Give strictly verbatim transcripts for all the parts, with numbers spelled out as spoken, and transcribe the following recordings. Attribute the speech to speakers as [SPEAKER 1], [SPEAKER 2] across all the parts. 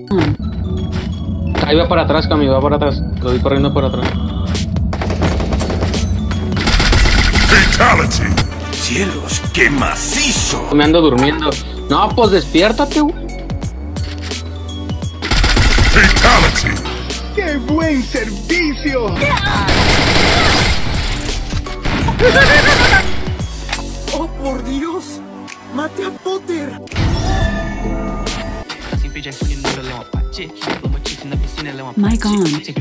[SPEAKER 1] Ahí va para atrás, Cami, va para atrás. Lo vi corriendo por atrás.
[SPEAKER 2] Fatality. Cielos, qué macizo.
[SPEAKER 1] Me ando durmiendo. No, pues despiértate, güey.
[SPEAKER 2] Fatality.
[SPEAKER 3] ¡Qué buen servicio!
[SPEAKER 4] ¡Oh, por Dios! ¡Mate a Potter!
[SPEAKER 5] Mic on.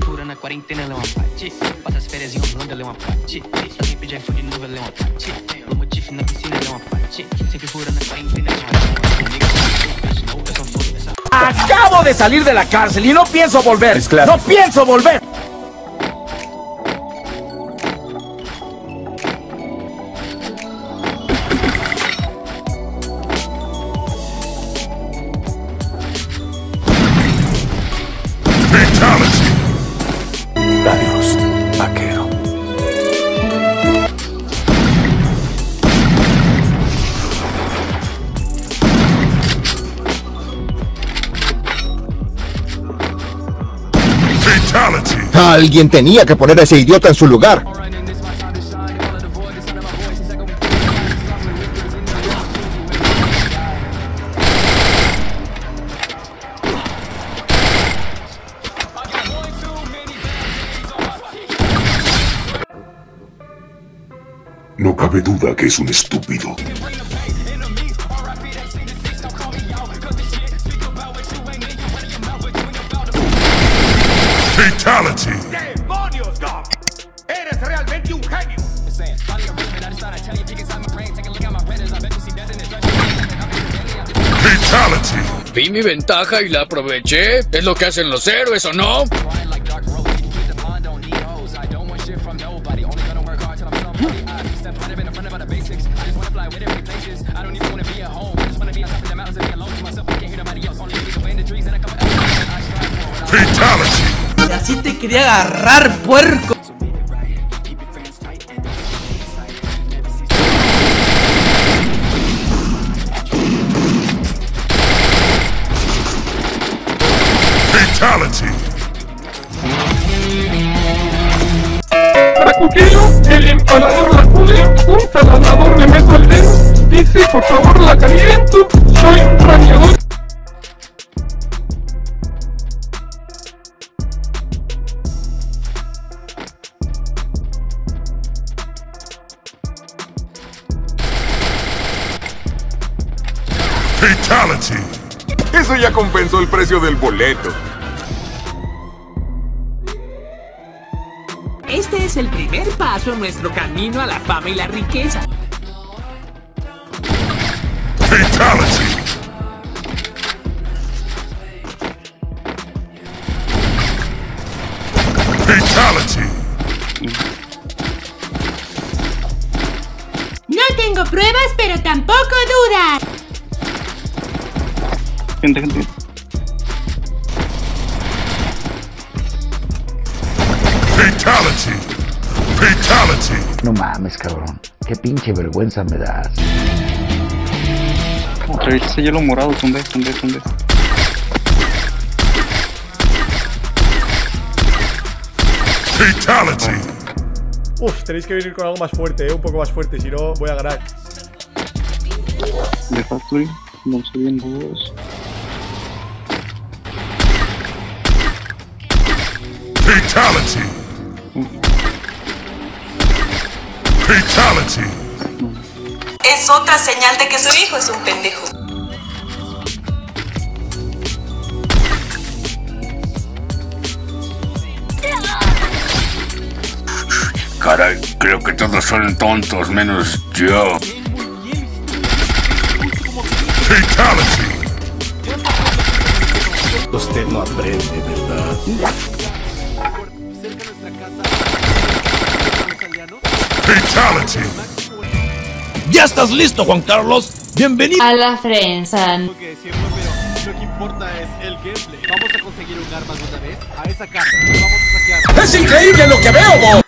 [SPEAKER 4] Acabo de salir de la cárcel y no pienso volver.
[SPEAKER 2] Es claro.
[SPEAKER 4] ¡No pienso volver!
[SPEAKER 2] Fatality. Adiós, vaquero. Fatality.
[SPEAKER 6] Alguien tenía que poner a ese idiota en su lugar.
[SPEAKER 2] No cabe duda que es un estúpido. Fatality.
[SPEAKER 3] ¡Demonios, Doc! ¡Eres realmente un genio!
[SPEAKER 2] Fatality.
[SPEAKER 7] Vi mi ventaja y la aproveché. Es lo que hacen los héroes, ¿o no?
[SPEAKER 2] Fatality.
[SPEAKER 4] Así te quería agarrar, puerco.
[SPEAKER 2] Fatality.
[SPEAKER 8] Para cuchillo, el empalador la culea, un taladrador le meto el dedo, dice por favor la caliento, soy un raneador.
[SPEAKER 2] Fatality.
[SPEAKER 3] Eso ya compensó el precio del boleto.
[SPEAKER 4] Este es el primer paso en nuestro camino a la fama y la riqueza.
[SPEAKER 2] Fatality. Fatality.
[SPEAKER 5] No tengo pruebas, pero tampoco dudas.
[SPEAKER 8] Gente, gente.
[SPEAKER 2] Fatality. Fatality.
[SPEAKER 6] No mames, cabrón. Qué pinche vergüenza me das.
[SPEAKER 8] Otra vez ese hielo morado, tunde, tunde, tunde.
[SPEAKER 2] Fatality.
[SPEAKER 9] Uf, tenéis que venir con algo más fuerte, eh, un poco más fuerte, si no voy a ganar.
[SPEAKER 8] De Factory, no sé bien dos.
[SPEAKER 2] Fatality. Fatality.
[SPEAKER 10] Es otra señal de que su hijo es un pendejo.
[SPEAKER 2] Caray, creo que todos son tontos menos yo. Fatality.
[SPEAKER 3] Usted no aprende, ¿verdad?
[SPEAKER 2] Fatality.
[SPEAKER 4] ¿Ya estás listo, Juan Carlos? Bienvenido
[SPEAKER 5] A la Frensan.
[SPEAKER 3] Lo que decirlo, pero lo que importa es el gameplay. Vamos a conseguir un arma de una vez a esa casa. Vamos a saquear.
[SPEAKER 4] ¡Es increíble lo que veo, Bob!